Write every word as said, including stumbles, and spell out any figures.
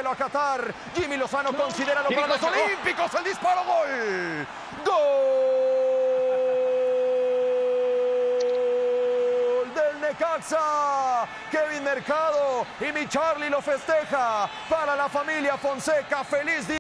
cielo a Qatar. Jimmy Lozano No. considéralo Jimmy para los Lozano. olímpicos. El disparo, gol. Gol del Necaxa. Kevin Mercado y mi Charlie lo festeja para la familia Fonseca. Feliz día.